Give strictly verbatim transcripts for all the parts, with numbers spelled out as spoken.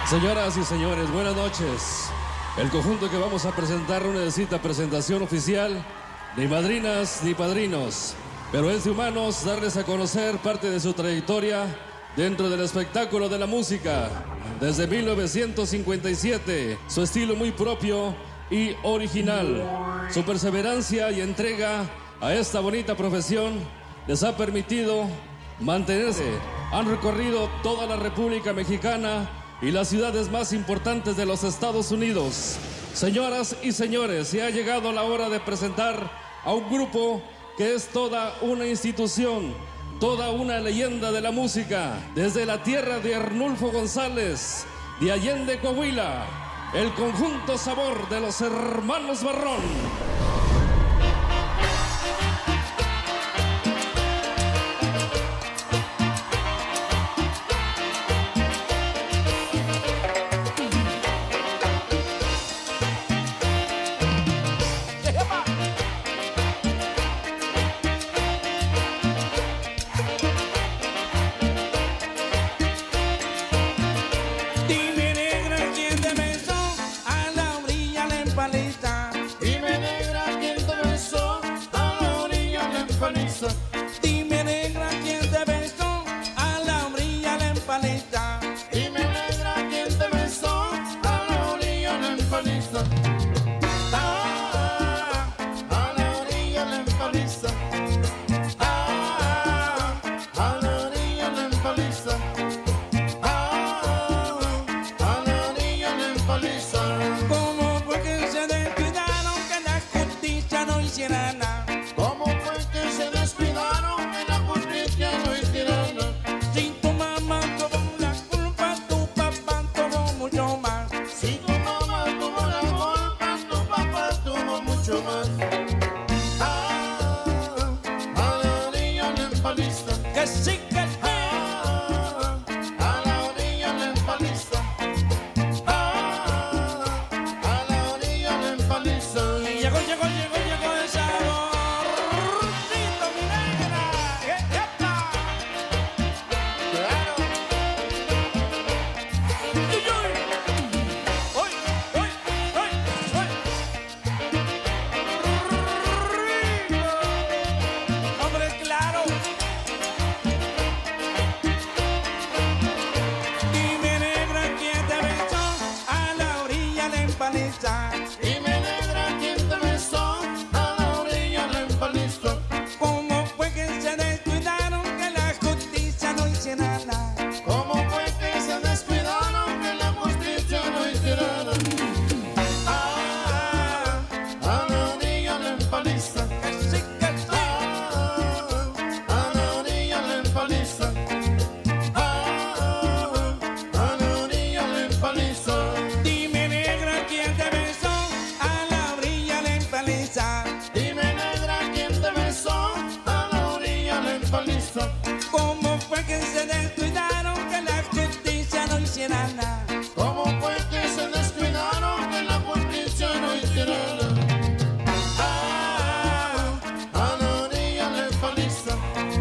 Señoras y señores, buenas noches. El conjunto que vamos a presentar no necesita presentación oficial, ni madrinas ni padrinos, pero es de humanos darles a conocer parte de su trayectoria dentro del espectáculo de la música. Desde mil novecientos cincuenta y siete, su estilo muy propio y original, su perseverancia y entrega a esta bonita profesión les ha permitido mantenerse. Han recorrido toda la República Mexicana y las ciudades más importantes de los Estados Unidos. Señoras y señores, se ha llegado la hora de presentar a un grupo que es toda una institución, toda una leyenda de la música, desde la tierra de Arnulfo González, de Allende, Coahuila, el conjunto Sabor de los Hermanos Barrón. Dime negra quién te besó a la orilla la empaliza. Dime negra quién te besó a la orilla la empaliza. Ah, a la orilla la empaliza. Ah, a la orilla la empaliza. Ah, a la orilla la empaliza. ¿Cómo fue que se descuidaron que la justicia no hiciera nada? ¿Cómo fue que se descuidaron que la justicia no hiciera nada? Si tu mamá tuvo la culpa, tu papá tuvo mucho más. Si tu mamá tuvo la culpa, tu papá tuvo mucho más. Ah, a la orilla la empaliza. Que sí que sí. Ah, a la orilla la empaliza. Ah, a la orilla la empaliza. Y llegó, llegó, llegó, llegó el sabor. Dime negra quién te besó a la orilla la empaliza. ¿Cómo fue que se descuidaron que la justicia no hiciera nada? ¿Cómo fue que se descuidaron que la justicia no hiciera nada? Ah, a la orilla la empaliza. Que sí, que sí. Ah, a la orilla la empaliza. Ah, a la orilla la empaliza. Dime negra quién te besó a la orilla la empaliza. Dime negra quién te besó a la orilla la empaliza. ¿Cómo fue que se descuidaron que la justicia no hiciera nada? ¿Cómo fue que se descuidaron que la justicia no hiciera nada? Ah, a la orilla la empaliza.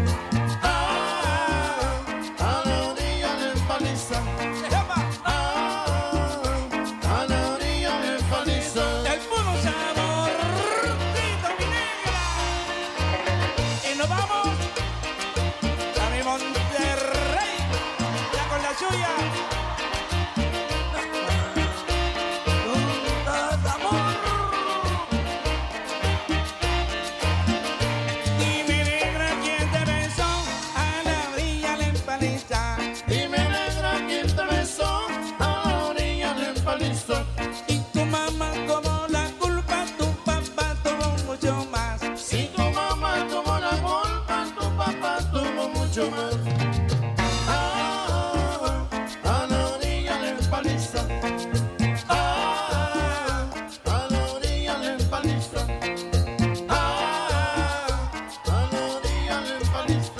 Ah, a la orilla la empaliza. Ah, a la orilla la empaliza. El puro sabor, Tito mi negra. Y nos vamos a mi Monterrey, ya con la suya. Dime negra quién te besó a la orilla la empaliza. Dime negra quién te besó a la orilla la empaliza. Y tu mamá tuvo la culpa, tu papá tuvo mucho más. Si tu mamá tuvo la culpa, tu papá tuvo mucho más. Ah, a la orilla la empaliza. Ah, a la orilla la empaliza. Ah, a la orilla la empaliza.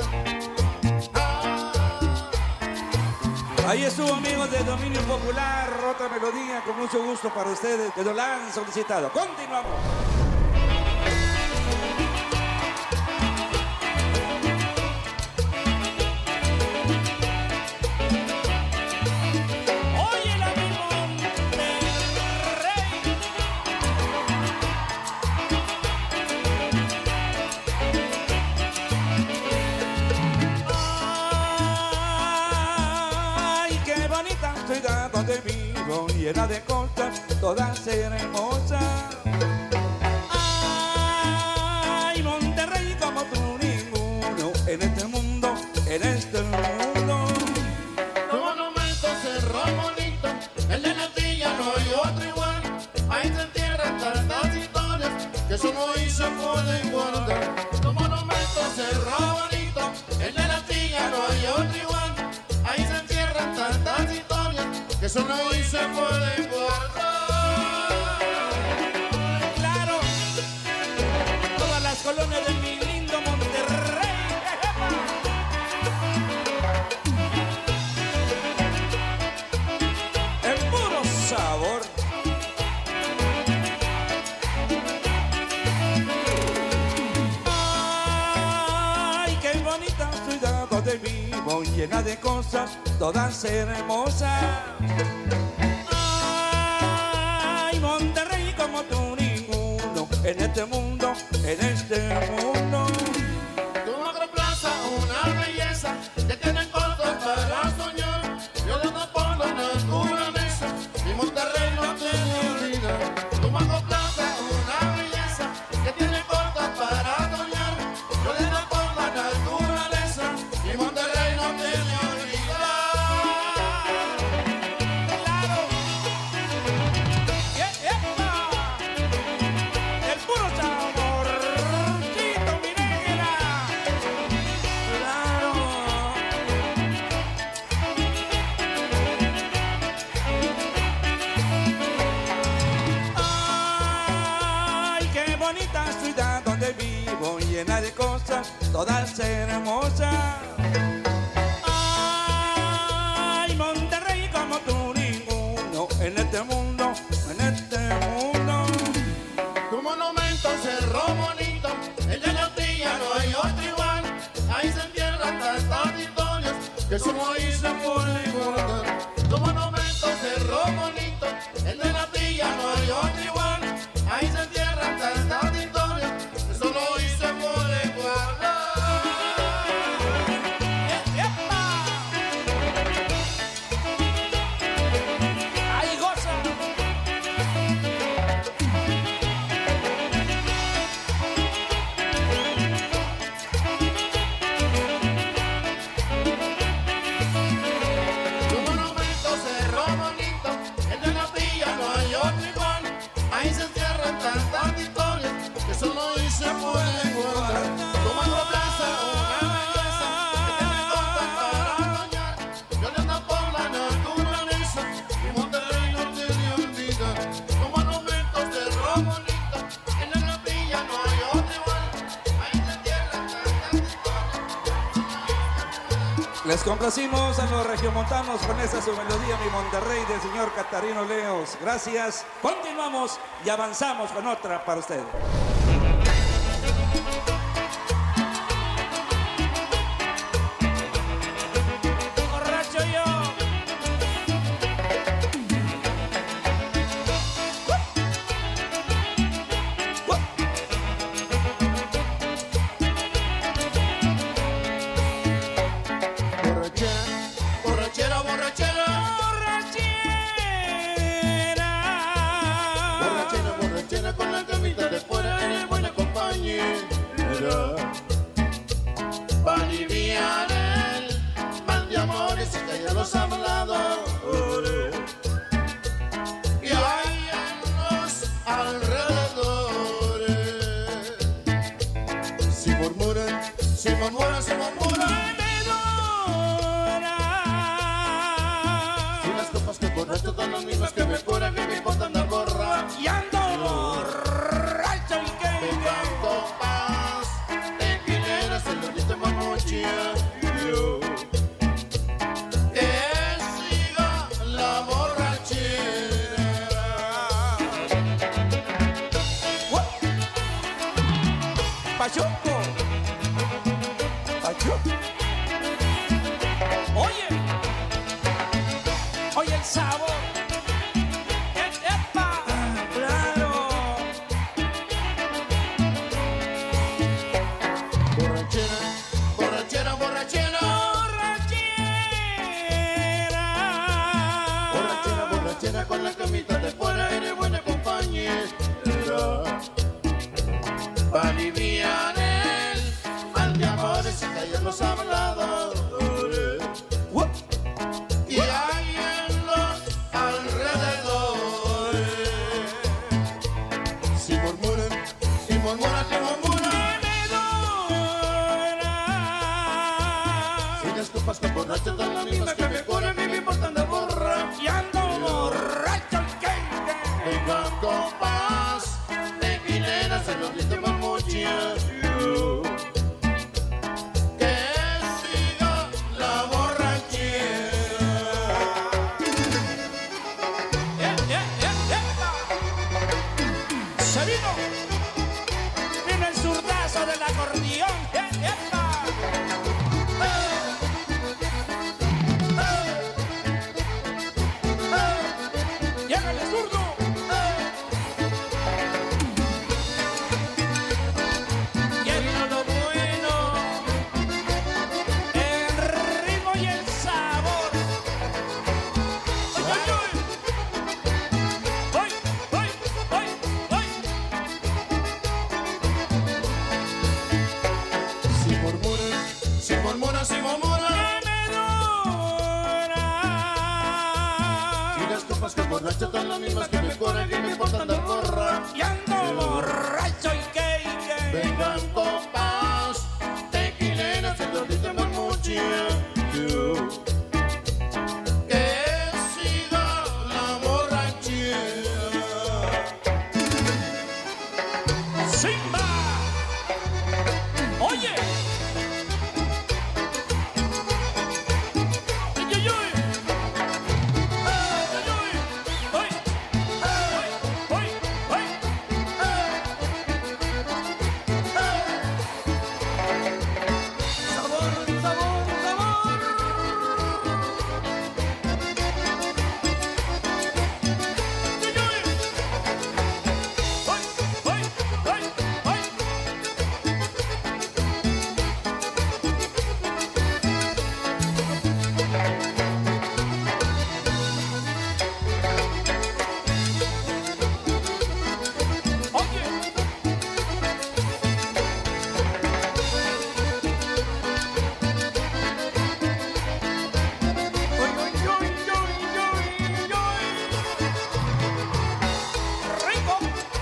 Ah. Ahí estuvo, amigos de Dominio Popular, otra melodía con mucho gusto para ustedes que nos la han solicitado. Continuamos. Oye la vivo, llena de cosas, todas hermosas. Ay, Monterrey como tú ninguno, en este mundo, en este mundo. Tu monumento cerró bonito, el de la Villa no hay otro igual. Ahí se entierran tantas historias que solo ahí se pueden guardar. Tu monumento cerró bonito, el de la Villa no hay otro igual. Ahí se entierran tantas historias que solo ahí se pueden guardar. Claro, todas las colonias de mi lindo Monterrey. El puro sabor. Ay, qué bonita ciudad donde vivo, llena de cosas, todas hermosas. Ay, Monterrey como tú ninguno, en este mundo, en este mundo. Tu macroplaza, una belleza que tiene cosas para soñar. Violada por la naturaleza, y Monterrey no te olvida. Tu macroplaza, una belleza que tiene cosas para soñar. Violada por la naturaleza, y Monterrey no te olvida. Claro. Yeah, yeah. El puro saborcito, mi negra. Claro. Ay, qué bonita ciudad donde vivo, llena de cosas, todas hermosas. Ay, Monterrey como tú ninguno, en este mundo, en este mundo. Tu monumento cerró bonito, el de la Villa no hay otro igual. Ahí se entierran tantas historias que solo ahí se pueden guardar. Tu monumento cerró bonito, el de la Villa no hay otro igual. Ahí se entierran tantas historias que solo ahí se pueden guardar. ¡Ay, goza! Tu monumento cerró bonito, el de la Villa no hay otro igual. Ahí se entierran tantas historias que solo ahí se pueden guardar. Tu macroplaza, una belleza que tiene cosas para soñar. Violada por la naturaleza, y Monterrey no te olvida. Tu monumento cerró bonito, el de la Villa no hay otro igual. Ahí se entierran tantas historias. Les complacimos a los regiomontanos con esta su melodía, mi Monterrey, del señor Catarino Leos. Gracias. Continuamos y avanzamos con otra para ustedes. Borracho yo. Borrachera, borrachera, borrachera. Borrachera, borrachera con la camita de fuera, eres buena compañía. aliviar el mal de amores y callarlos habladores. Y hay en los alrededores, si murmuran, si murmuran, si murmuran, si las copas que borrachos dan las mismas que me curan y me importan de borra. Y ando borracho el que Vengan copas tequileras en los ritmos muchos. Que siga la borrachera. ¡Eh, eh, eh, eh! ¡Se vino! ¡Vino el zurdazo del acordeón! ¡Eh, epa! ¡Llega el zurdo! Y el lo bueno, el ritmo y el sabor. ¡Ay, ay, ay! ¡Ay, ay, ay, ay! Si murmuran, si murmuran, si murmuran, y las copas que borrachos son las mismas que me curan y me importan de borra. Y ando borracho y que, y que. Vengan copas tequileras en los ritmos muchos. Que siga la borrachera. ¡Simba! ¡Oye! ¡Ay, ay, ay! ¡Ay, ay, ay! ¡Ay! ¡Ay, ay, ay! ¡Sabor, sabor, sabor! ¡Ay, ay! ¡Ay, ay, ay, ay! Oye. Oy, oy, oy, oy, oy, oy. Rico.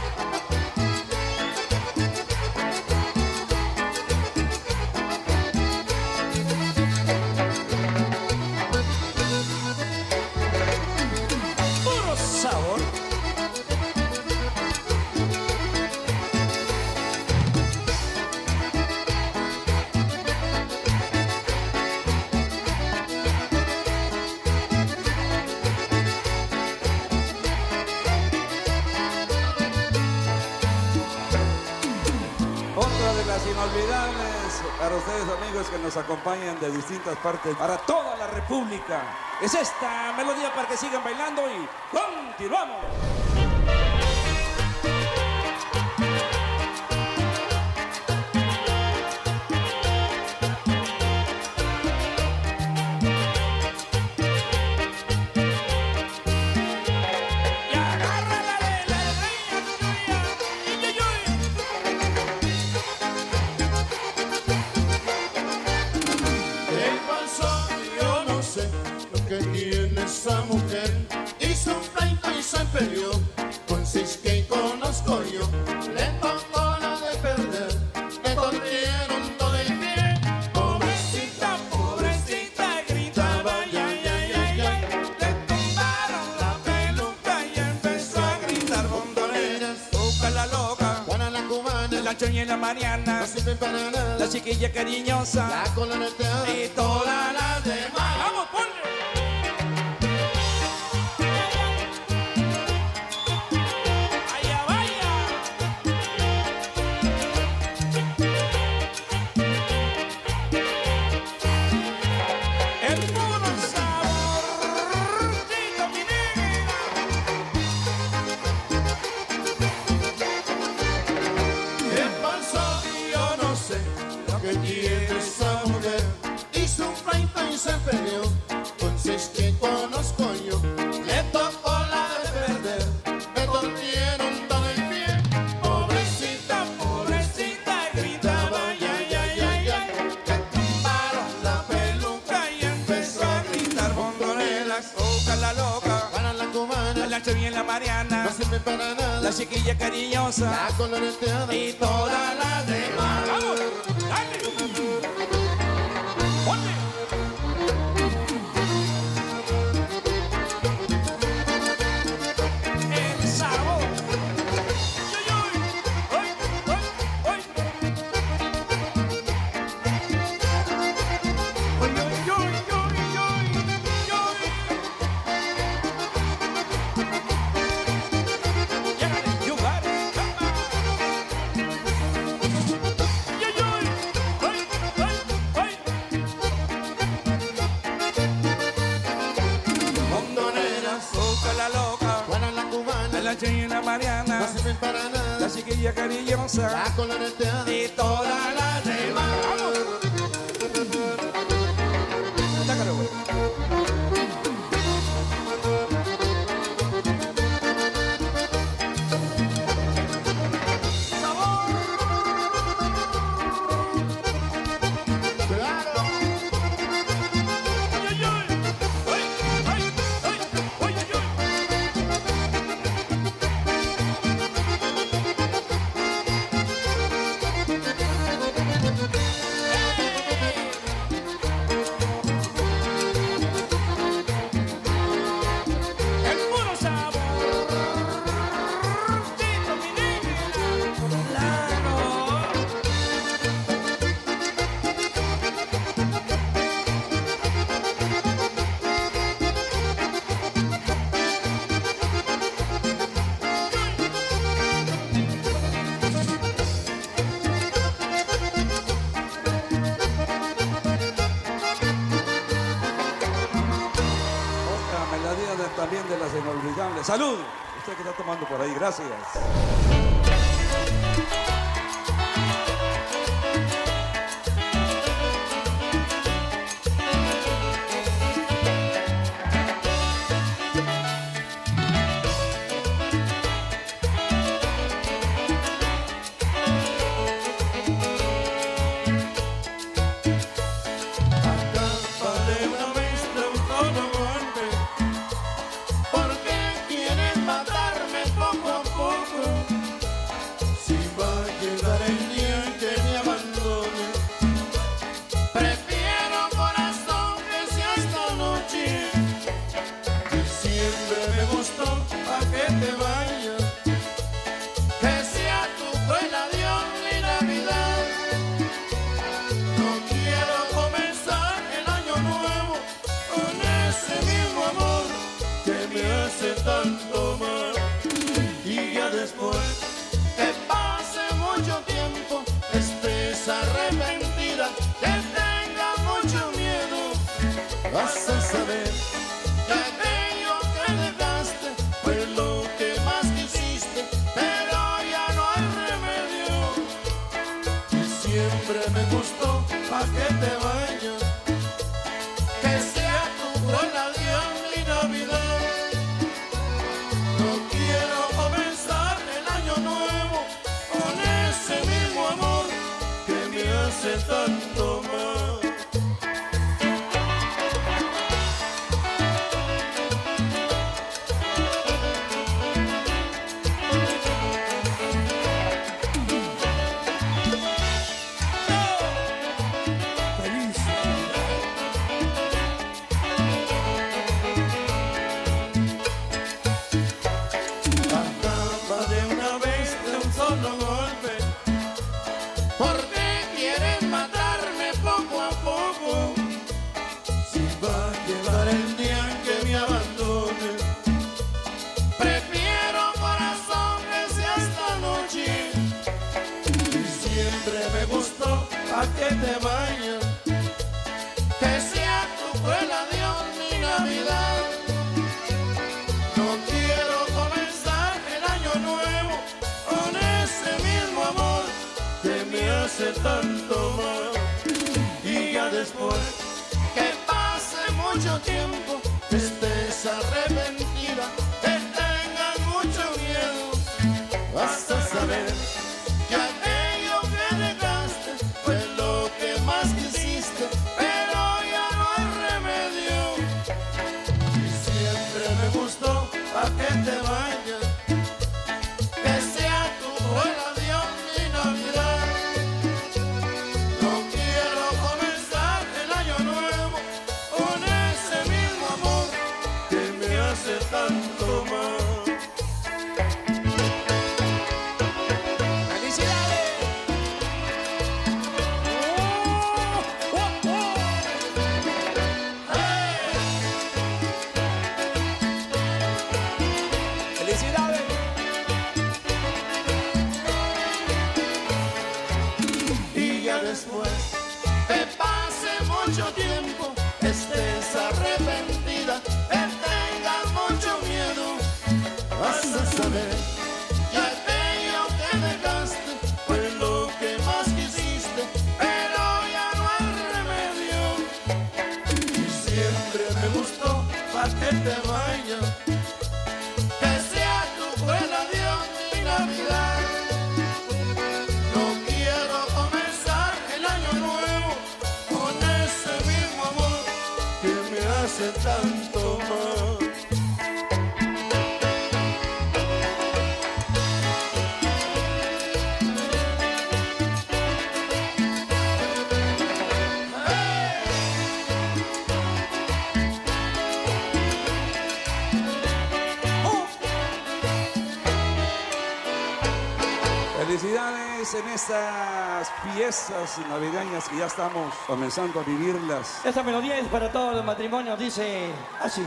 Puro sabor. Otra de las inolvidables para ustedes, amigos, que nos acompañan de distintas partes para toda la República. Es esta melodía para que sigan bailando y continuamos. Y agárrala de la reina tuya. Y yo, yo. ¿Qué pasó? Yo no sé lo que tiene esa mujer. Hizo un pleito y se peleó con seis que conozco yo. Le tocó la de perder, le corrieron todo el pie. Pobrecita, pobrecita, gritaba, ay, ay, ay, ay, ay. Le tumbaron la peluca y empezó a gritar bomboneras. Busca la loca, Juana la cubana, la choña y la mariana, no sirve para nada. la chiquilla cariñosa La coloneta y todas las demás. ¡Vamos, ponle! ¡Allá vaya! El puro saborcito, mi negra. ¿Qué pasó? Yo no sé lo que tiene esa mujer. Hizo un pleito y se peleó con seis que conozco yo. Le tocó la de perder, le torcieron todo el pie. Pobrecita, Pobrecita, busca la loca, para la cubana, la Chevi y la Mariana, no sirve para nada, la chiquilla cariñosa, la coloreteada y todas las demás. ¡Vamos! ¡Dale! ¡Ponle! El sabor. ¡Ay, ay! ¡Ay, ay, ay! ¡Ay, ay, ay, ay, ay! ¡Llégale, you got it! ¡Cama! ¡Ay, ay! ¡Ay, ay, ay! montoneras, Busca la loca, para la cubana, la Chevi y la Mariana, no sirven para nada, la chiquilla cariñosa, la coloreteada, y todas las demás. ¡Vamos! Sácalo, güey. ¡Sabor! claro, ¡Ay, ay, ay! ¡Ay, ay, ay! ¡Ay, ay, ay! El puro sabor, Tito, mi negra, claro. Otra melodía de- también de las inolvidables. ¡Salud! Usted que está tomando por ahí, gracias. acaba de una vez de un solo golpe, ¿por qué quieren matarme poco a poco? Si va a llegar el día en que me abandone, prefiero corazón que sea esta noche, que siempre me gustó a que te vayas, que sea tu cruel adiós mi Navidad. No quiero comenzar el año nuevo con ese mismo amor que me hace tanto mal. Y ya después que pase mucho tiempo, estés arrepentida, que tengas mucho miedo, vas a saber que aquello que dejaste fue lo que más quisiste, pero ya no hay remedio. Y siempre me gustó pa' que te vayas, que sea tu cruel adiós mi Navidad. No quiero comenzar el año nuevo con ese mismo amor que me hace tanto mal. Feliz. Acaba de una vez de un solo golpe, ¿por qué quieren matarme poco a poco? Si va a llegar el día en que me abandone, prefiero corazón que sea esta noche, y siempre me gustó a que te vayas, que sea tu cruel adiós mi Navidad. No quiero comenzar el año nuevo con ese mismo amor que me hace tanto mal. Y ya después que pase mucho tiempo, estés arrepentida, que tengas mucho miedo, vas a saber que aquello que dejaste fue lo que más quisiste, pero ya no hay remedio. Y siempre siempre me gustó, pa' que te vayas. Que sea tu buen adiós mi Navidad. No quiero comenzar el año nuevo con ese mismo amor que me hace tanto mal. Felicidades en estas fiestas navideñas que ya estamos comenzando a vivirlas. Esta melodía es para todos los matrimonios, dice así.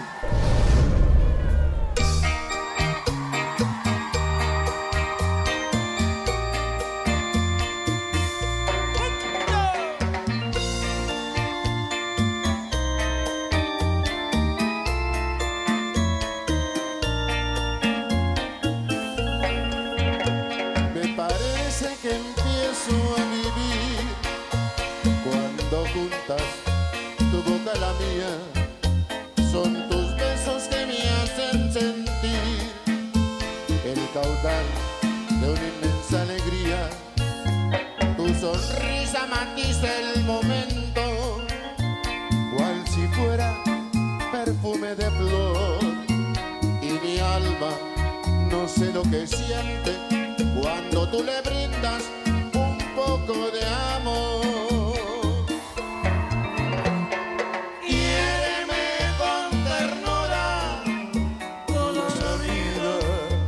Que empiezo a vivir cuando juntas tu boca a la mía. Son tus besos que me hacen sentir el caudal de una inmensa alegría. Tu sonrisa matiza el momento, cual si fuera perfume de flor. Y mi alma no sé lo que siente cuando tú le brindas un poco de amor. Quiéreme con ternura toda la vida.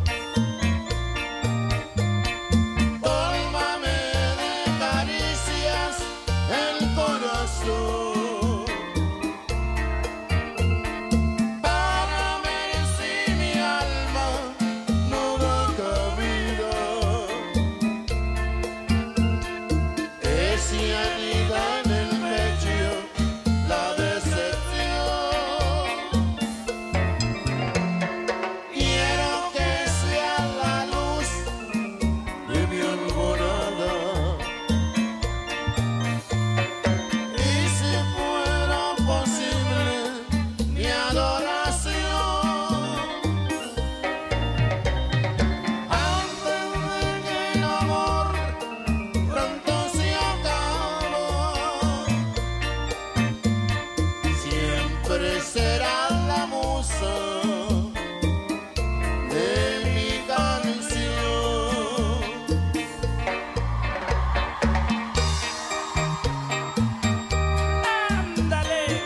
Tólmame de caricias el corazón, para ver si mi alma no da cabida. Si anida en el pecho la decepción. Quiero que sea la luz de mi alborada. Y si fuera posible mi adoración, antes de que el amor pronto se será la musa de mi canción. ¡Ándale!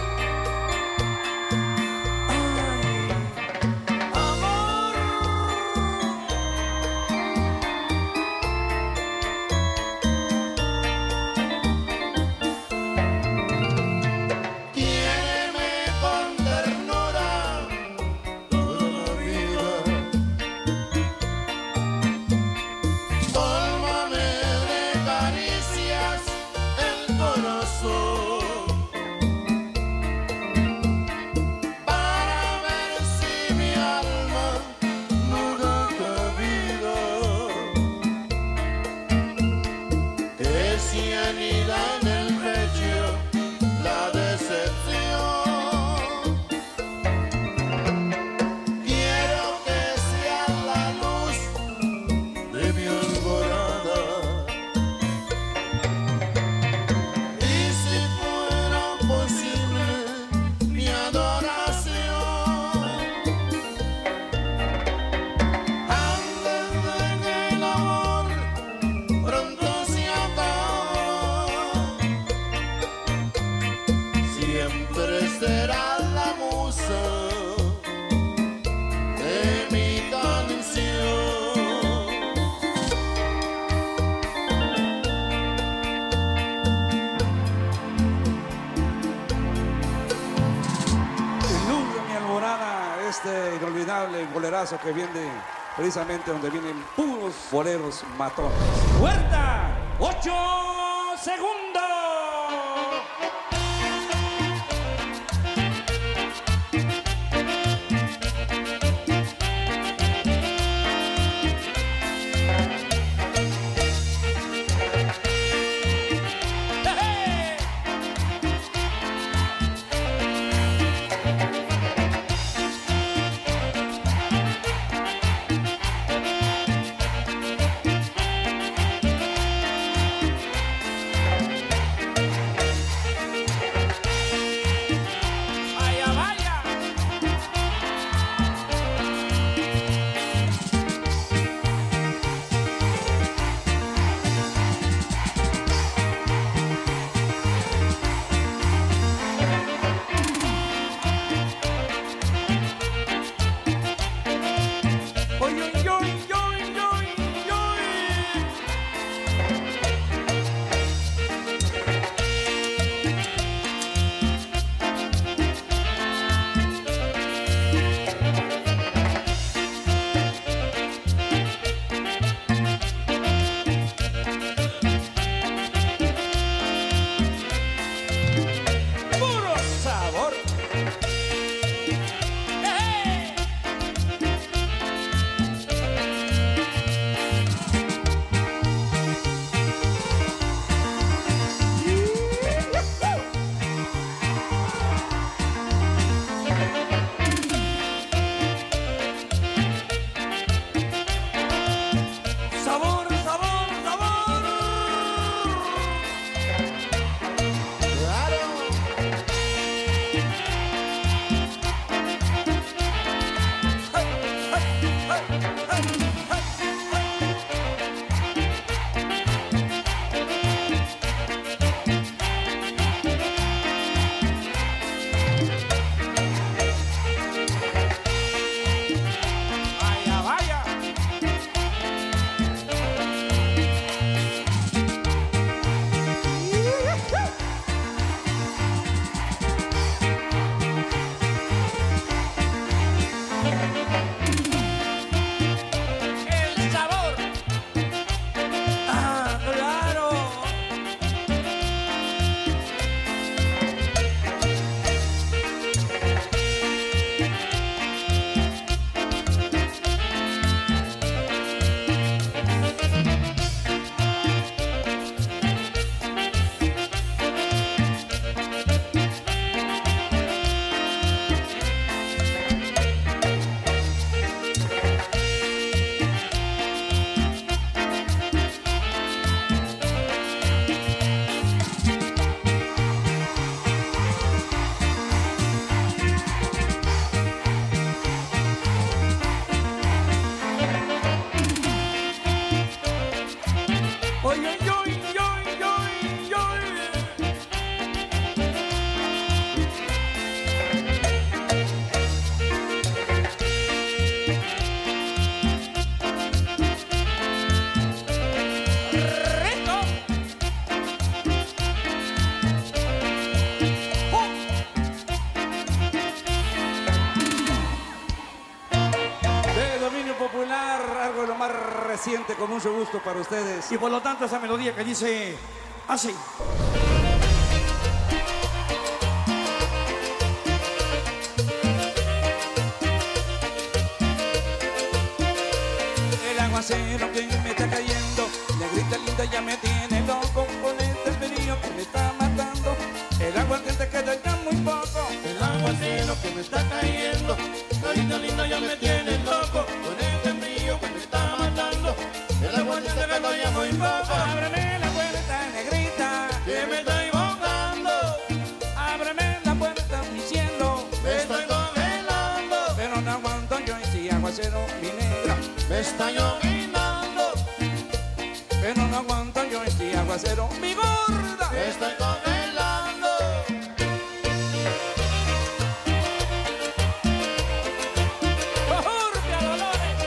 ¡Ay, amor! Para ver si mi alma no da cabida. Que si anida en el pecho la decepción. Quiero que sea la luz de mi alborada. Y si fuera posible mi adoración, antes de que el amor pronto se acabe, siempre será la musa de mi canción. Luz de mi alborada, este inolvidable bolerazo que viene precisamente donde vienen puros boleros matones. ¡Huerta! ¡Ocho segundos! siente con mucho gusto para ustedes. Y por lo tanto esa melodía que dice así. El aguacero que me está cayendo, negrita linda ya me tiene loco con este frío que me está matando. El agua que te queda ya muy poco. El aguacero que me está cayendo, negrita linda ya me tiene loco con este frío que me está matando. El agua que te queda ya muy poco. Ábreme la puerta, negrita, Que me estoy mojando, ábreme la puerta, mi cielo. me estoy congelando, Pero no aguanto yo este aguacero, mi negra. me está llovinando, Pero no aguanto yo este aguacero, mi gorda. me estoy congelando. ¡Urpia, Dolores!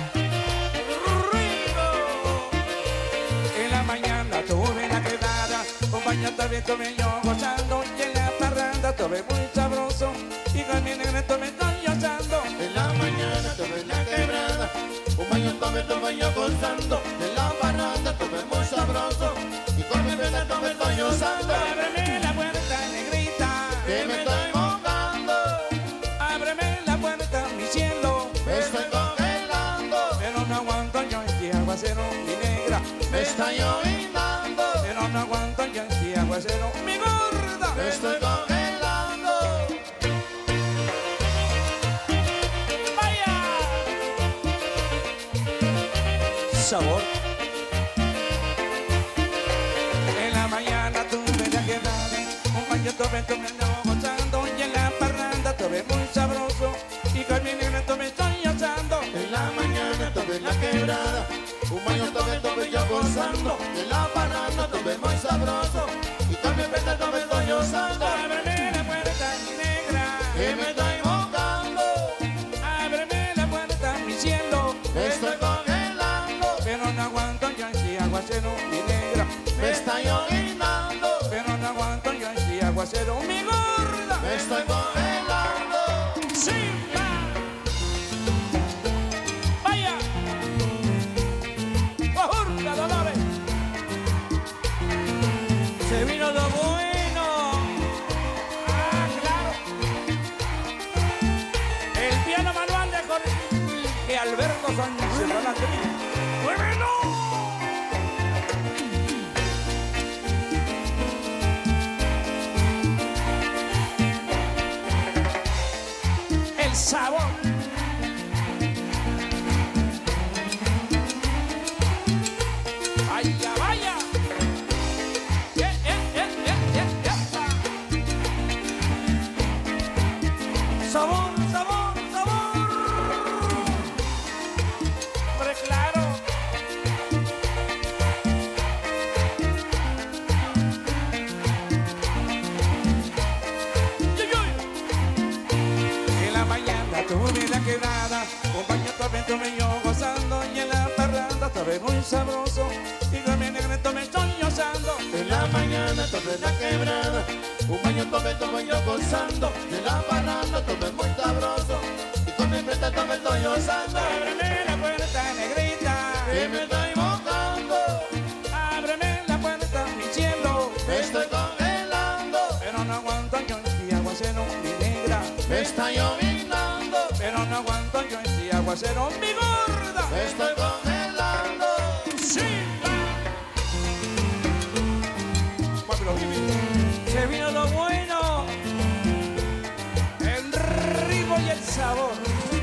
¡Rico! En la mañana tuve la quebrada, un baño también tomé yo gozando, y en la parranda tomé muy sabroso, y con mi negrito me estoy gozando. En la mañana tomé la quebrada, un baño tomé, tomé yo gozando. En la parranda tomé muy sabroso, y con mi vena tomé estoy gozando. Ábreme la puerta, negrita, Que me estoy mojando, ábreme la puerta, mi cielo. me estoy congelando, Pero no aguanto yo este aguacero, mi negra. me está llovinando, Pero no aguanto yo este aguacero, mi gorda. me estoy congelando. ¡Vaya! Sabor. En la mañana tuve la quebrada, un baño tomé, tomé andaba gozando, y en la parranda tomé muy sabroso, y con mi negrito me estoy gozando. En la mañana tomé la quebrada, un baño tomé, tomé yo gozando. En la parranda tomé muy sabroso, y con mi vena tomé estoy gozando. Ábreme la puerta, mi negra, Que me estoy mojando, ábreme la puerta, mi cielo. me estoy congelando, Pero no aguanto yo este aguacero, mi negra. me está llovinando, Pero no aguanto yo este aguacero, mi gorda. me estoy congelando. ¡Simba! ¡Vaya! ¡Bajurca, Dolores! Se vino lo bueno. ¡Ah, claro! El piano manual de Jorge y Alberto Sánchez Galante. ¡Bueno! El sabor. ¡Vaya, vaya! ¡Yeah, yeah, yeah, yeah, yeah, yeah! Sabor, sabor, sabor. Hombre, claro. Yuy, yuy. En la mañana tuve la quebrada, un baño tomé, tomé yo gozando, y en la parranda tomé muy sabroso, y con mi negrito me estoy gozando. En la mañana tomé la quebrada, un baño tomé, tomé yo gozando. En la parranda tomé muy sabroso, y con mi vena tomé estoy gozando. Ábreme la puerta, negrita, Que me estoy mojando, ábreme la puerta, mi cielo. me estoy congelando, Pero no aguanto yo este aguacero, mi negra. me está llovinando, Pero no aguanto yo este aguacero, mi gorda. me estoy congelando. ¡Simba! Papi, los Jimmy. Se vino lo bueno. El ritmo y el sabor.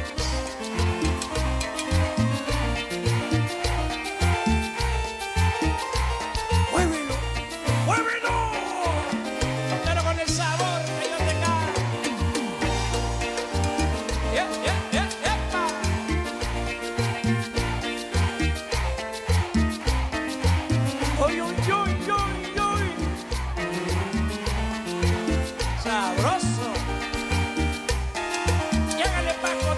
¡Muévelo! ¡Muévelo! Pero con el sabor que yo te cae. ¡Yeah, yeah, yeah, yeah! Uy, uy, uy, uy, uy. ¡Sabroso! ¡Llégale, Paco!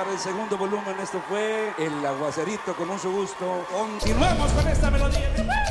para el segundo volumen. Esto fue El Aguacerito, con mucho gusto. Continuamos con esta melodía.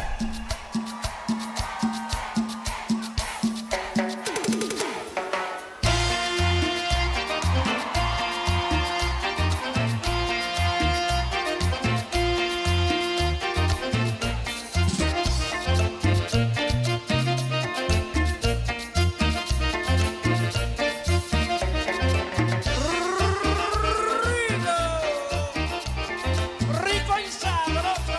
Rico y sabroso.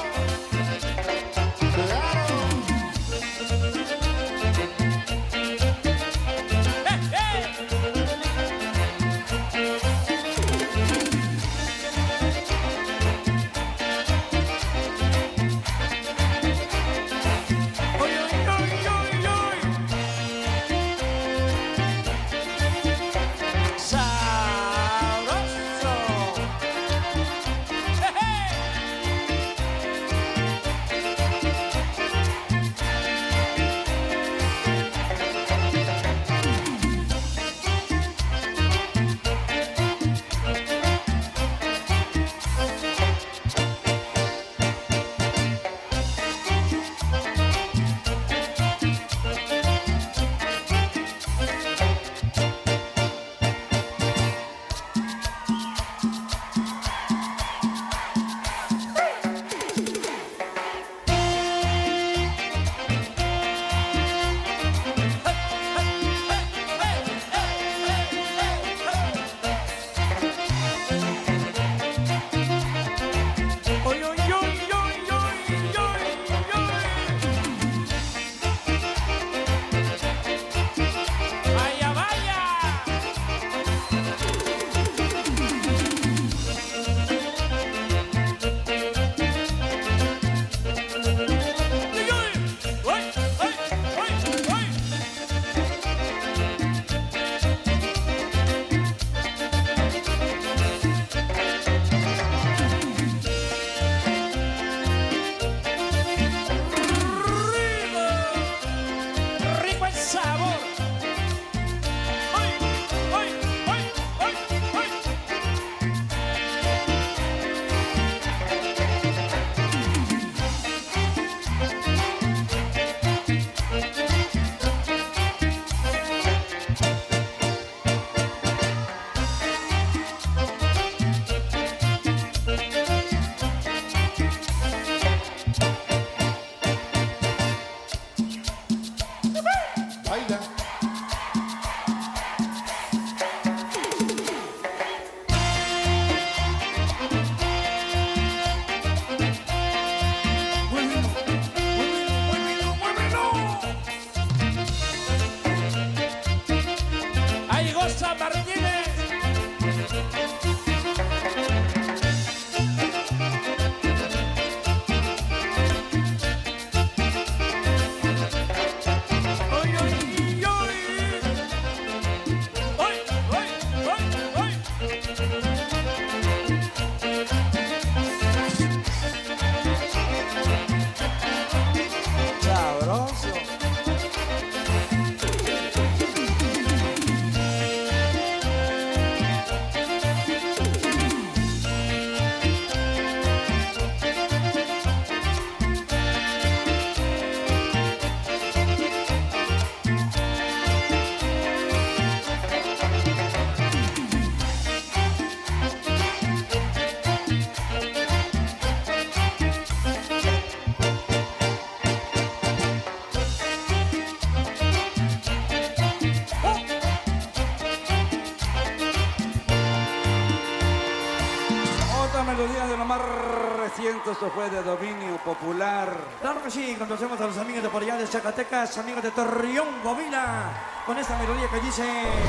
Melodía de lo más reciente, esto fue de dominio popular. Claro que sí, conocemos a los amigos de por allá de Zacatecas, amigos de Torreón, Govila, con esta melodía que dice...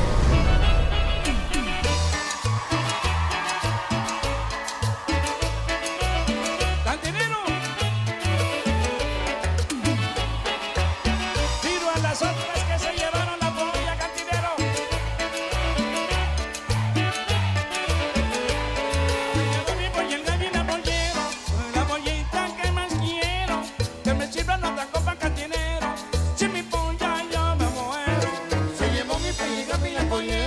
¡Cantinero! Tiro a las otras que se llevaron la polla, cantinero. Y el gallina pollero, la pollita que más quiero, que me sirvan otra copa, cantinero. Si mi polla yo me muero, se llevó mi pollita, mi pollero.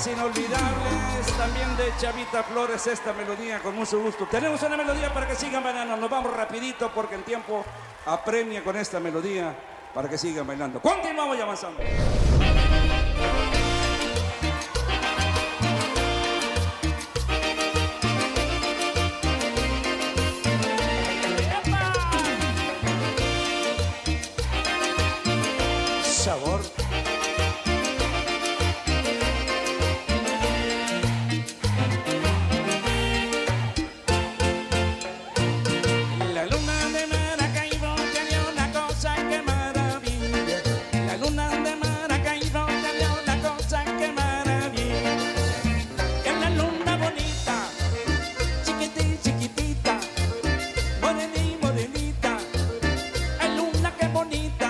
Las Inolvidables, también de Chavita Flores, esta melodía con mucho gusto. Tenemos una melodía para que sigan bailando. Nos vamos rapidito porque el tiempo apremia con esta melodía para que sigan bailando. Continuamos y avanzando. Sabor. La luna de Maracaibo tenía una cosa que maravilla. La luna de Maracaibo tenía una cosa que maravilla. Que la luna bonita, chiquitita, chiquitita, morenita, morenita. Es luna que bonita.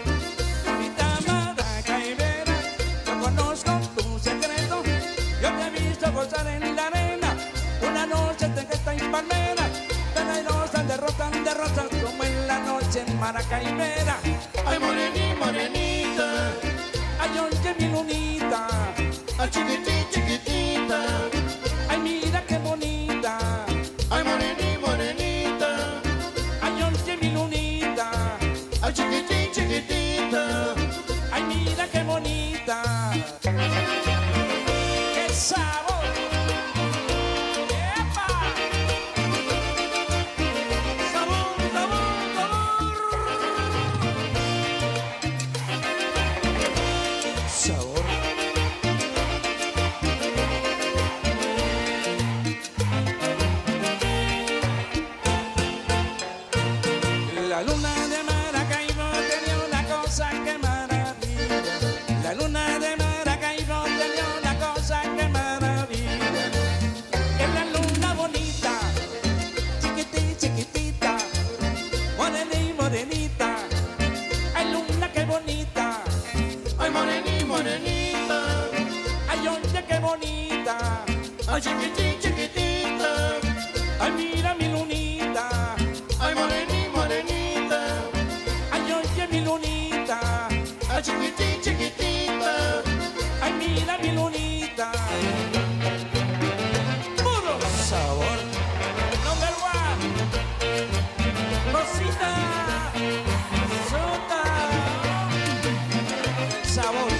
Gozar en la arena, una noche de fiesta y palmera, de rosas, de rosas, de rosas, como en la noche en Maracaibera. Ay, morenita, morenita, Ay, oye mi lunita, ay, chiquitita, chiquitita, ay, mira qué bonita. ay, morenita, morenita, Ay, oye mi lunita, ay, chiquitita, chiquitita, ay, mira qué bonita. ¡Qué sabor! La luna de Maracaibo tenía una cosa que maravilla. La luna de Maracaibo tenía una cosa que maravilla. Que la luna bonita, chiquitita, chiquitita, morenita, morenita. Ay, luna qué bonita. ay, morenita, morenita, Ay, oye qué bonita. ay, chiquitita, chiquitita, Ay, mira mi lunita. ay, morenita, morenita, Ay, oye mi lunita. ay, chiquitita, chiquitita, Ay, mira mi lunita. Puro sabor. Number one. Rosita. Sota. Sabor.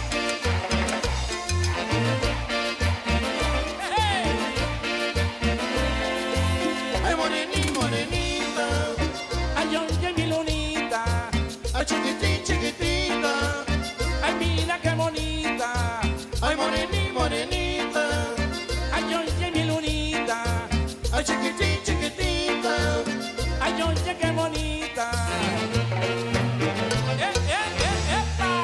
Hey. ay, morenita, morenita, Ay, oye mi lunita. ay, chiquitita, chiquitita, Ay, mira qué bonita. ay, morenita, morenita, Ay, oye mi lunita. ay, chiquitita, chiquitita, Ay, oye qué bonita. ¡Eh, eh, eh, epa!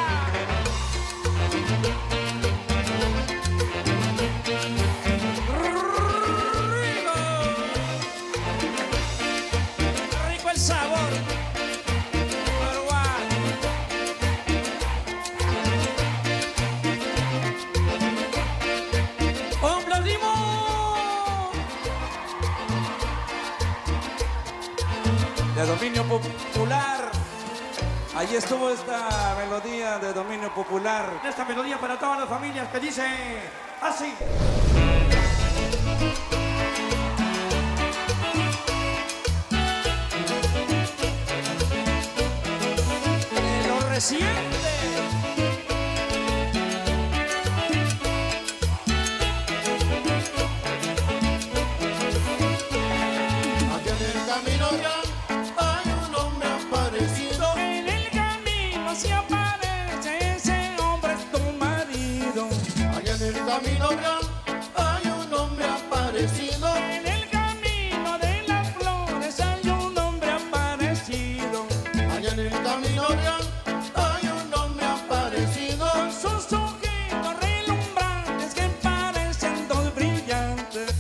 ¡Rico! ¡Rico el sabor! Uruguay. ¡Aplaudimos! De dominio popular. Ahí estuvo esta melodía de dominio popular. Esta melodía para todas las familias que dice así. De lo reciente. allá en el camino real hay un hombre aparecido, En el camino se aparece ese hombre, es tu marido. allá en el camino real hay un hombre aparecido, En el camino de las flores hay un hombre aparecido. allá en el camino real hay un hombre aparecido, Con sus ojitos relumbrantes que parecen dos brillantes.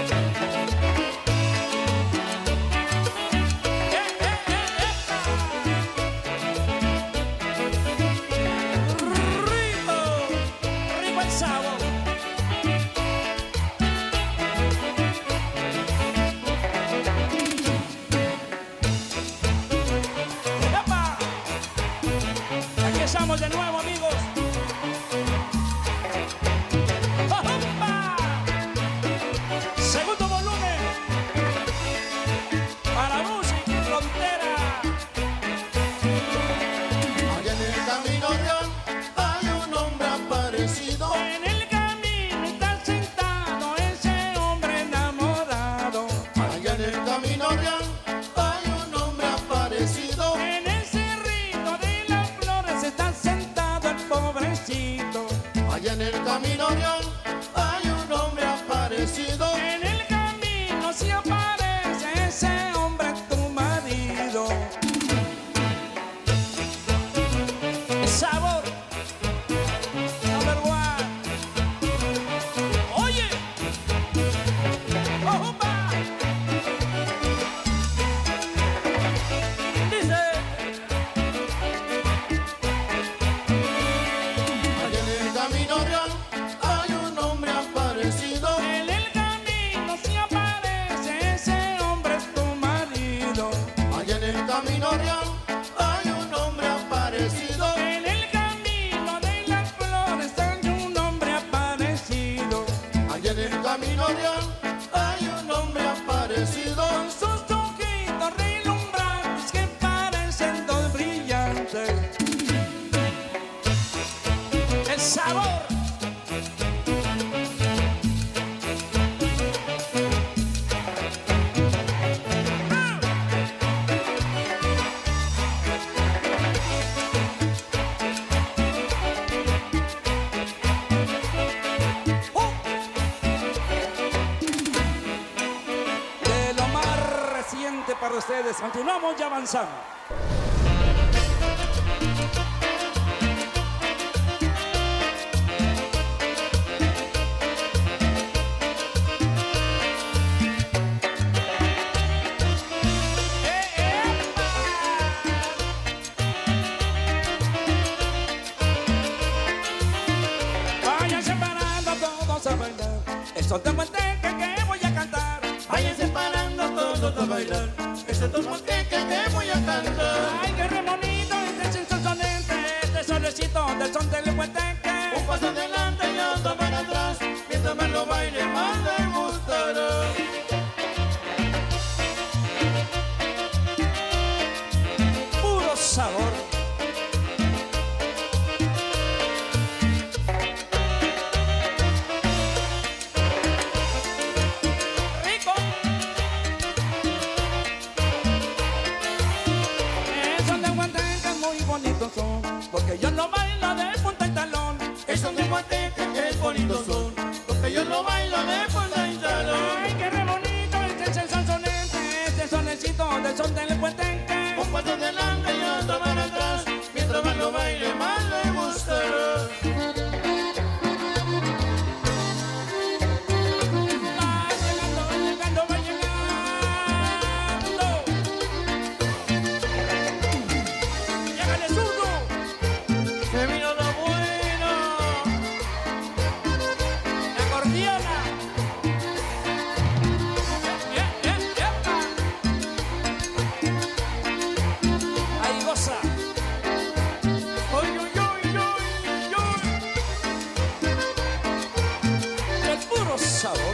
¡Eh, eh, eh, epa! ¡Rico! ¡Rico el sabor! ¡Epa! Aquí estamos de nuevo, amigos. Allá en el camino real hay un hombre aparecido. En el camino se aparece ese hombre, tu marido. El sabor. Number one. Oye. Opa. Dice. Allá en el camino real hay un hombre aparecido. En el camino se aparece ese hombre, tu marido. Allá en el camino real hay un hombre aparecido. En el camino de las flores hay un hombre aparecido. Allá en el camino real hay un hombre aparecido. Con sus ojitos relumbrantes que parecen dos brillantes. El sabor. De lo más reciente para ustedes, continuamos y avanzamos. ¡Eh, epa! Váyanse parando todos a bailar el son de Huateca que voy a cantar. Váyanse parando todos a bailar. Ese es el moteca que voy a cantar. Ay, qué re bonito este sonsonete, este solecito del son del Huateca. Un paso adelante y otro para atrás. Mientras más lo baile, más le gustará. Puro sabor. Rico. Esos de Huateca muy bonitos son, porque yo no bailo de punta y talón. Esos de Huateca que bonitos son, porque yo lo bailo de punta y talón. Ay, qué re bonito este es el sonsonete, este sonecito del son del Huateca. Un paso adelante y otro para atrás. Mientras más lo baile, más le gustará. Va llegando, va llegando, va llegando. Llega el zurdo. Se vino lo bueno. La acordeona. Yeah, yeah, yeah. Ahí goza. Oy, oy, oy, oy, oy. El puro sabor.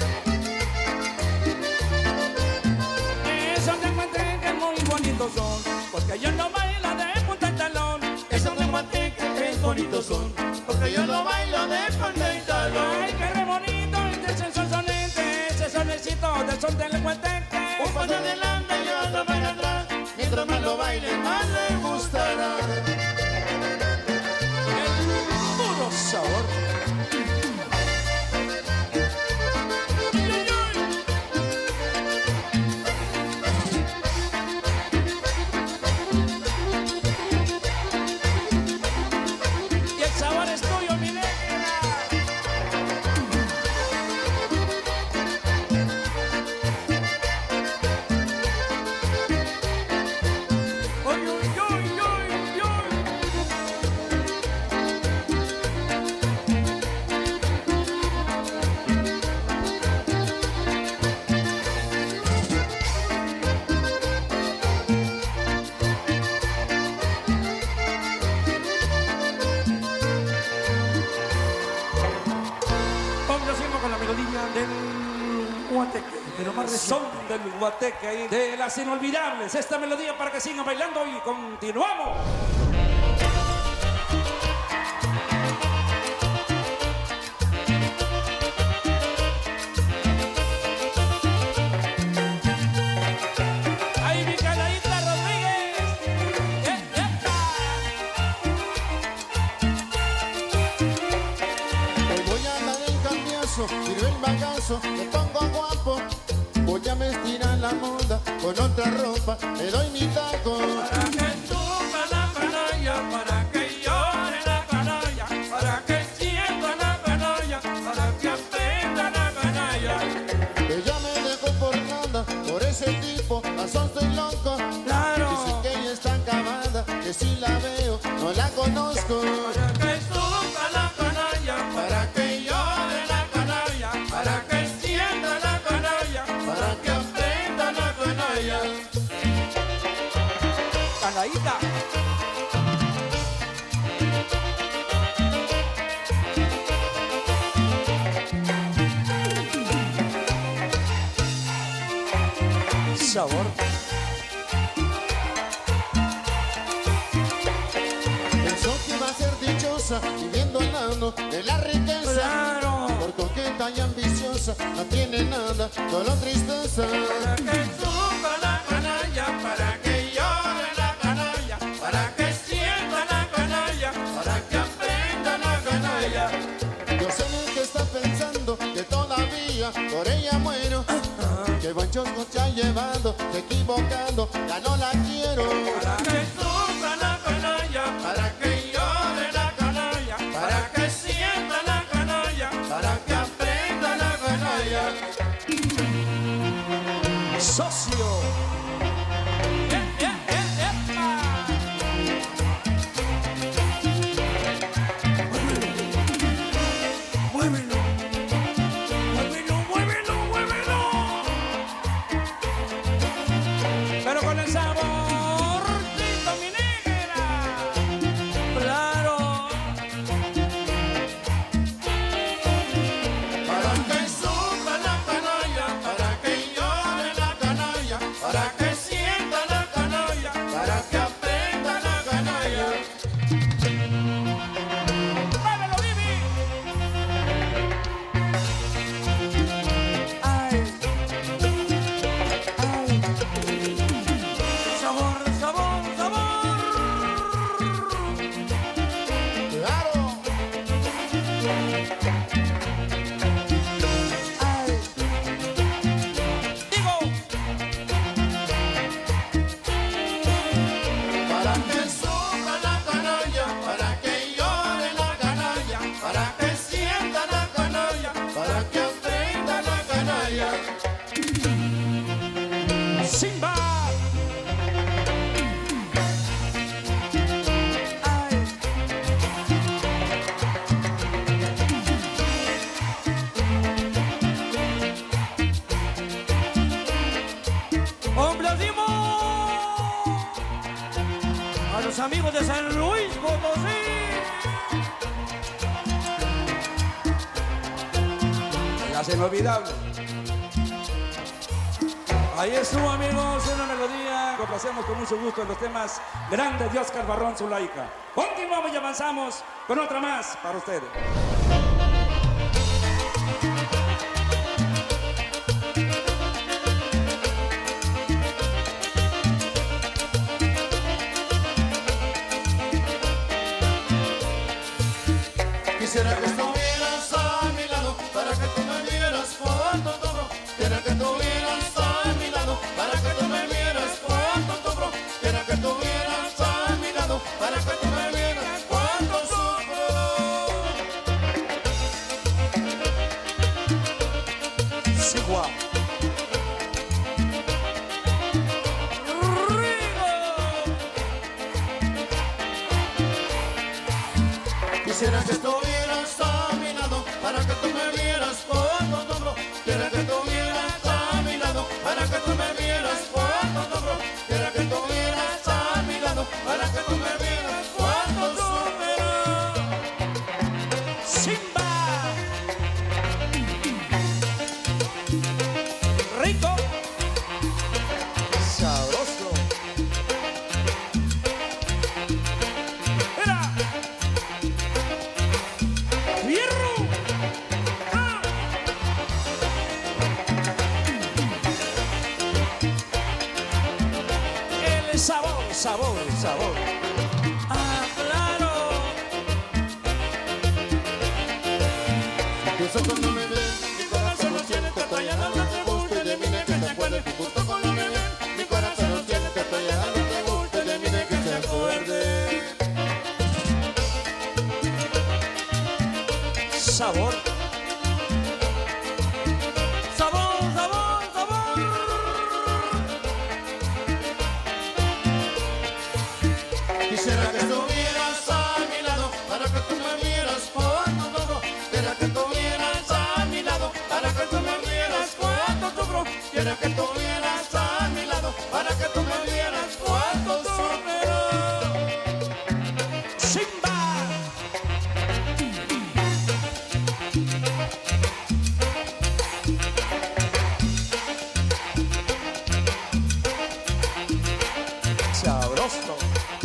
Esos de Huateca muy bonitos son, porque yo no bailo de punta y talón. Esos de Huateca que bonitos son, porque yo lo bailo de punta y talón. Ay, qué re bonito este es el sonsonete, ese sonecito del son del Huateca. Un paso adelante y otro para atrás. Mientras más lo baile, más le gustará. El puro sabor. Uy, uy, uy. Y el sabor es tuyo, mi negra. Oy, oy, oy, oy, oy. Complacimos con la melodía del Huateca, pero más Son reciente. del Huateca y de las inolvidables. Esta melodía para que sigan bailando y continuamos. eso me pongo guapo. Voy a vestir a la moda con otra ropa, me doy mi taco. Para que suba la canalla, para que llore la canalla, para que sienta la canalla, para que aprenda la canalla. Ella me dejó por nada, por ese tipo, razón estoy loco. Claro. Dice que ella está acabada, que si la veo, no la conozco. Para que suba la canalla, para que llore la canalla, para que sienta la canalla, para que aprenda la canalla. Canallita. Sabor. Pensó que iba a ser dichosa, viviendo al lado de la riqueza. Claro. Por coqueta y ambiciosa, no tiene nada, solo tristeza. Para que suba la canalla, para que llore la canalla, para que sienta la canalla, para que aprenda la canalla. Yo sé en que está pensando, que todavía por ella muero. Que buen chosco te ha llevado, te equivocando, ya no la quiero. Para que suba la canalla, para que llore la canalla, para que sienta la canalla, para que aprenda la canalla. Socio. Yeah, yeah, yeah, yeah. Muévelo, muévelo, muévelo, muévelo. Pero con el sabor lindo, mi negra. Claro. Para que suba la canalla, para que llore la canalla, para que sienta la canalla, para que aprenda la canalla. ¡Muévelo, Vivi! Ay. Ay. Sabor, sabor, sabor. Claro, Ay. Digo. Para que suba la canalla, para que llore la canalla, para que sienta la canalla, para que aprenda la canalla. Simba. Ay. ¡Aplaudimos a los amigos de San Luis Potosí! Las inolvidables. Ahí estuvo, amigos, una melodía. Complacemos con mucho gusto en los temas grandes de Oscar Barrón Zulaika. Continuamos y avanzamos con otra más para ustedes. quisiera que estuvieras a mi lado para que tú me vieras cuánto dobro. Quisiera que estuvieras a mi lado para que tú me vieras cuánto dobro. Quisiera que estuvieras a mi lado para que tú me vieras cuánto sufro. Sí, guau. Quisiera que estuvieras a mi lado para que tú me vieras cuánto dobro. Quisiera que estuvieras a mi lado para que tú me vieras cuánto dobro. Quisiera que estuvieras a mi lado para que tú me vieras cuánto sufro. Simba. Rico. Sabroso. Mira. Hierro. Ah. El sabor, sabor, sabor. Ah, claro. Pienso cuando me ves, mi corazón no tiene sabor. Sabor, sabor, sabor. Quisiera que estuvieras a mi lado para que tú me vieras cuando todo. Quisiera que estuvieras a mi lado para que tú me vieras cuando sufro. Quisiera que estuvieras a mi lado para que tú me vieras cuando sufro. Simba. Sabroso.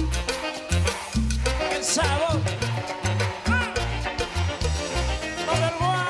El sabor. ¡Ah! Overboard.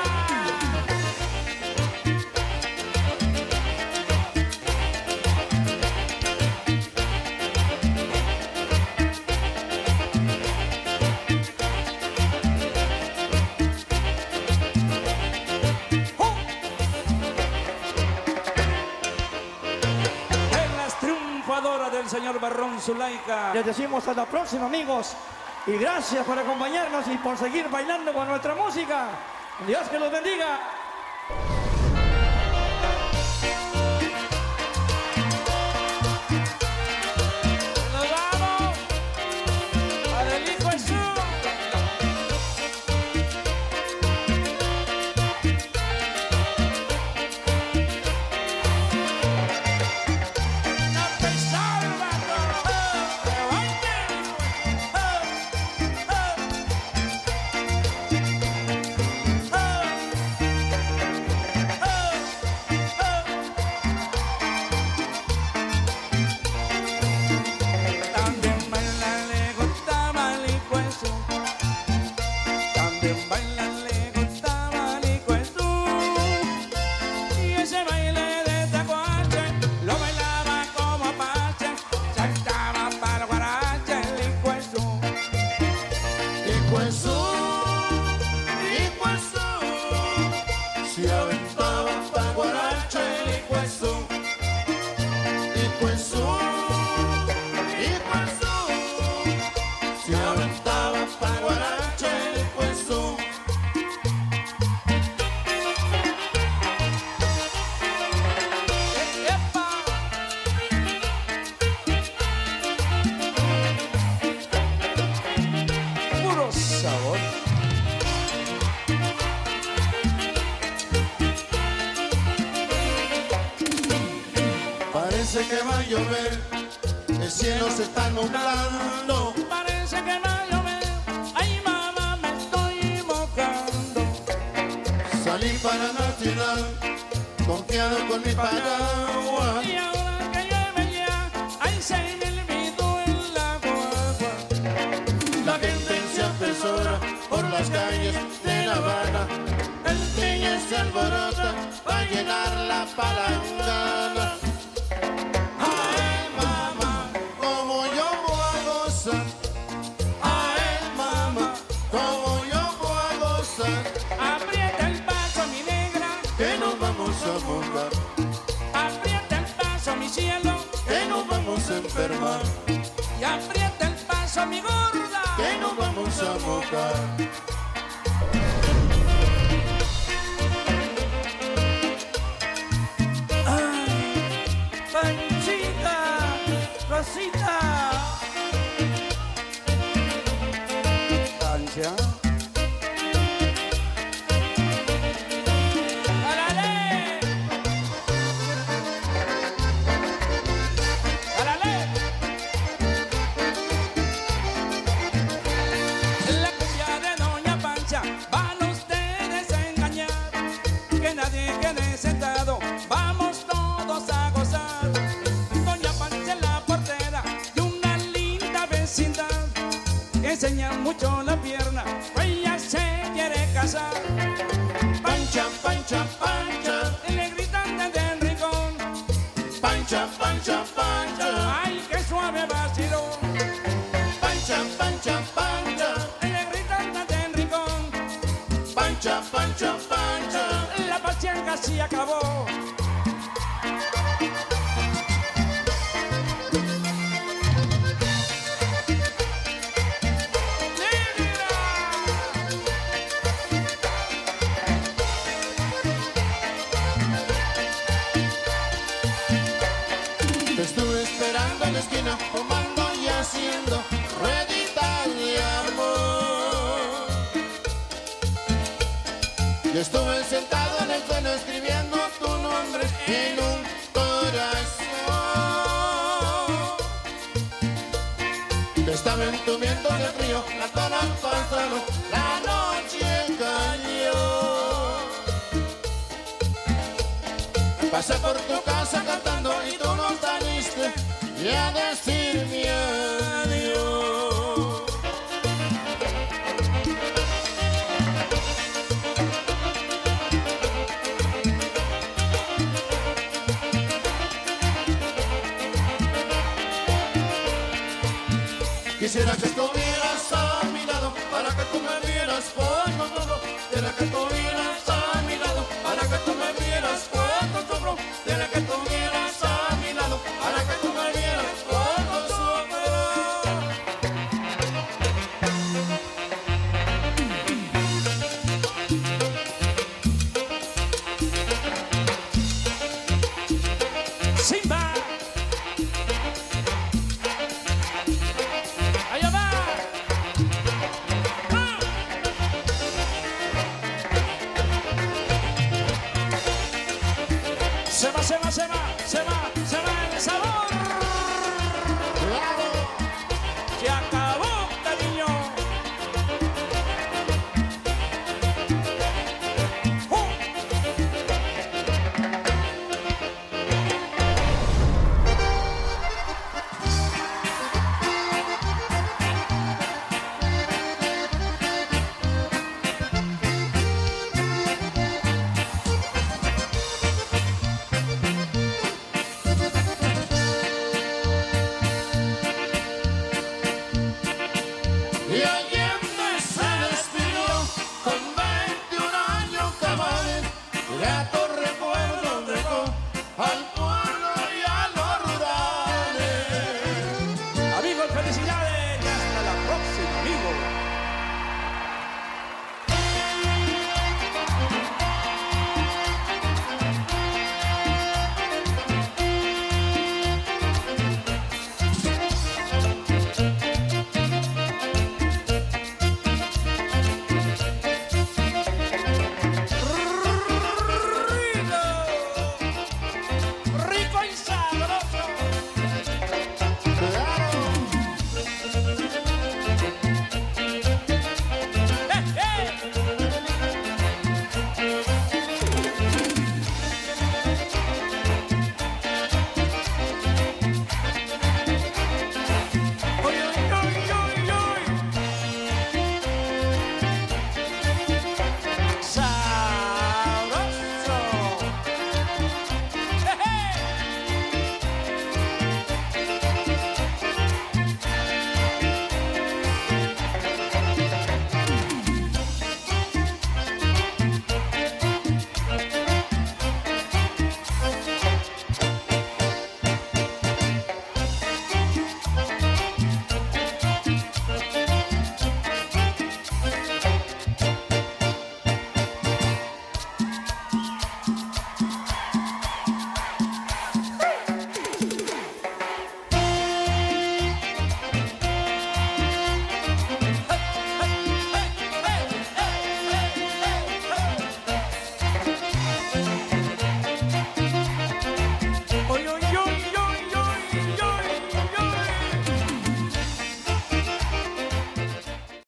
En las triunfadoras del señor Barrón Zulaika. Les decimos hasta la próxima, amigos. Y gracias por acompañarnos y por seguir bailando con nuestra música. Dios que los bendiga. Nos vamos. Para el hijo Jesús. No te salvas, no. También baila, le gustaba el hijo Jesús. También baila, le gustaba el hijo Jesús. Y ese baile de tacuache lo bailaba como apache. Saltaba para guarache el hijo Jesús. Hijo Jesús, hijo Jesús, se aventaba pa' guarache el hijo Jesús. Hijo Jesús, hijo Jesús, se aventaba pa' guarache el hijo Jesús. ¡Epa! Puro sabor. Parece que va a llover, el cielo se está nublando. Parece que va a llover. Ay, mamá, me estoy mojando. Salí para Nacional, confiado con mi paraguas. Y ahora que llueve ya, ay, se me olvidó el agua. La gente se atesora por las calles de La Habana. El niño se alborota para llenar la palangana. Ay, mamá, como yo voy a gozar. Ay, mamá, como yo voy a gozar. Aprieta el paso, mi negra. Que nos vamos a mojar, Aprieta el paso, mi cielo. que nos vamos a enfermar, Y aprieta el paso, mi gorda. que nos vamos a mojar. Panchita, Rosita. Francia. ¡Árale! ¡Árale! En la cumbia de Doña Pancha van ustedes a engañar. Que nadie quede sentado, vamos todos a gozar. Doña Pancha es la portera de una linda vecindad. Enseña mucho la pierna, ella se quiere casar. Pancha, pancha, pancha, Le gritan desde el rincón, pancha, pancha, pancha. ay, qué suave vacilón. Pancha, pancha, pancha, Le gritan desde el rincón, pancha, pancha, pancha. la paciencia se acabó. Yo estuve sentado en el suelo escribiendo tu nombre en un corazón. Yo estaba entumiendo de frío, las horas pasaron, la noche cayó. Pasé por tu casa cantando y tú no saliste y a decirme adiós. Quisiera que estuviera